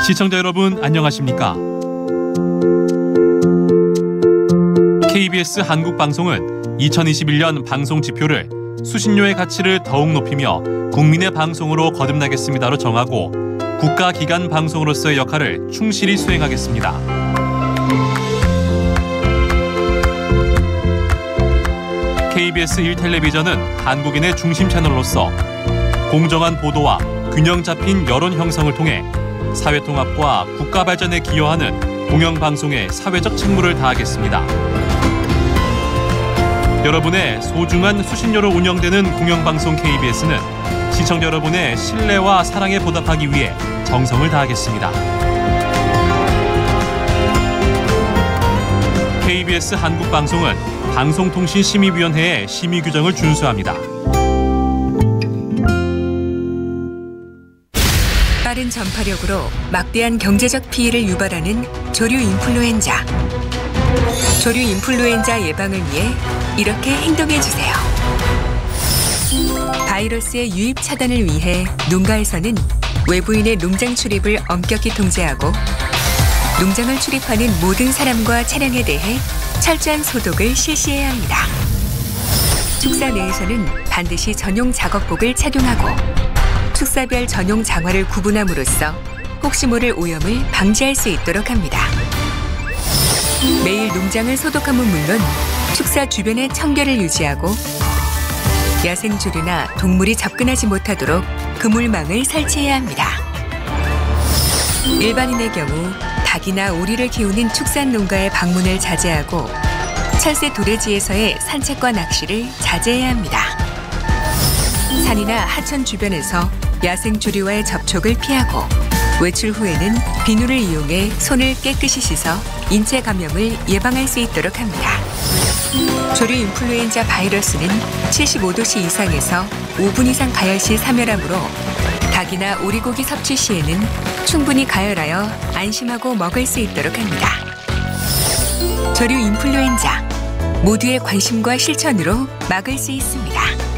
시청자 여러분 안녕하십니까? KBS 한국방송은 2021년 방송 지표를 수신료의 가치를 더욱 높이며 국민의 방송으로 거듭나겠습니다로 정하고 국가기관 방송으로서의 역할을 충실히 수행하겠습니다. KBS 1텔레비전은 한국인의 중심 채널로서 공정한 보도와 균형 잡힌 여론 형성을 통해 사회통합과 국가 발전에 기여하는 공영방송의 사회적 책무를 다하겠습니다. 여러분의 소중한 수신료로 운영되는 공영방송 KBS는 시청자 여러분의 신뢰와 사랑에 보답하기 위해 정성을 다하겠습니다. KBS 한국방송은 방송통신심의위원회의 심의 규정을 준수합니다. 빠른 전파력으로 막대한 경제적 피해를 유발하는 조류 인플루엔자. 조류 인플루엔자 예방을 위해 이렇게 행동해 주세요. 바이러스의 유입 차단을 위해 농가에서는 외부인의 농장 출입을 엄격히 통제하고 농장을 출입하는 모든 사람과 차량에 대해 철저한 소독을 실시해야 합니다. 축사 내에서는 반드시 전용 작업복을 착용하고 축사별 전용 장화를 구분함으로써 혹시 모를 오염을 방지할 수 있도록 합니다. 매일 농장을 소독함은 물론 축사 주변의 청결을 유지하고 야생조류나 동물이 접근하지 못하도록 그물망을 설치해야 합니다. 일반인의 경우 닭이나 오리를 키우는 축산 농가의 방문을 자제하고 철새 도래지에서의 산책과 낚시를 자제해야 합니다. 산이나 하천 주변에서 야생조류와의 접촉을 피하고 외출 후에는 비누를 이용해 손을 깨끗이 씻어 인체 감염을 예방할 수 있도록 합니다. 조류 인플루엔자 바이러스는 75도씨 이상에서 5분 이상 가열 시 사멸하므로 닭이나 오리고기 섭취 시에는 충분히 가열하여 안심하고 먹을 수 있도록 합니다. 조류 인플루엔자 모두의 관심과 실천으로 막을 수 있습니다.